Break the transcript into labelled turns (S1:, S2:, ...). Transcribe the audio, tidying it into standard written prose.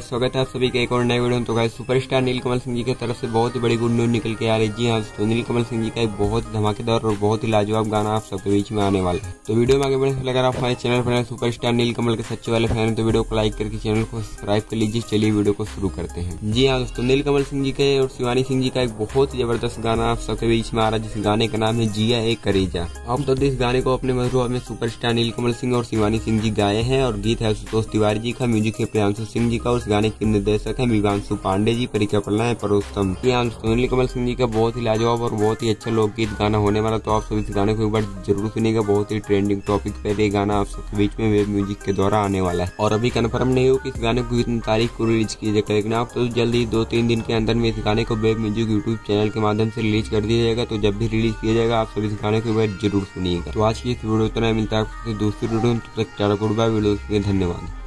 S1: स्वागत है आप सभी के एक और नए वीडियो में। तो गाइस सुपरस्टार नीलकमल सिंह जी की तरफ से बहुत ही बड़ी गुड न्यूज निकल के आ रही है। जी हाँ, तो नीलकमल सिंह जी का एक बहुत ही धमाकेदार और बहुत ही लाजवाब गाना आप सबके बीच में आने वाला है। तो वीडियो में आगे बढ़ने से अगर आप हमारे चैनल पर सुपरस्टार नीलकमल के सच्चे वाले फैन हैं तो वीडियो को लाइक करके चैनल को सब्सक्राइब कर लीजिए। चलिए वीडियो को शुरू करते हैं। जी हाँ दोस्तों, नीलकमल सिंह जी के और शिवानी सिंह जी का एक बहुत ही जबरदस्त गाना आप सबके बीच में आ रहा है, जिस गाने का नाम है जिया ए करेजा। अब तो इस गाने को अपने मधुर में सुपरस्टार नीलकमल सिंह और शिवानी सिंह जी गाए हैं और गीत है आशुतोष तिवारी जी का, म्यूजिक है प्रियांशु सिंह जी का और इस गाने के निर्देशक हैं विवांशु पांडे जी, परिकल्पना है परोस्तम। नीलकमल सिंह जी का बहुत ही लाजवाब और बहुत ही अच्छा लोकगीत गाना होने वाला, तो आप सभी इस गाने को एक बार जरूर सुनिएगा। बहुत ही ट्रेंडिंग टॉपिक पर ये गाना आप सबके बीच में वेब म्यूजिक के द्वारा आने वाला है और अभी कंफर्म नहीं हो कि इस गाने को कितनी तारीख को रिलीज किया जाएगा, लेकिन आप तो जल्दी 2-3 दिन के अंदर में इस गाने को वेब म्यूजिक यूट्यूब चैनल के माध्यम से रिलीज कर दिया जाएगा। तो जब भी रिलीज किया जाएगा आप सभी इस गाने को एक बार जरूर सुनिएगा। तो आज की इस वीडियो इतना मिलता है आपको दूसरी वीडियो में, तब तक गुड बाय। वीडियो के लिए धन्यवाद।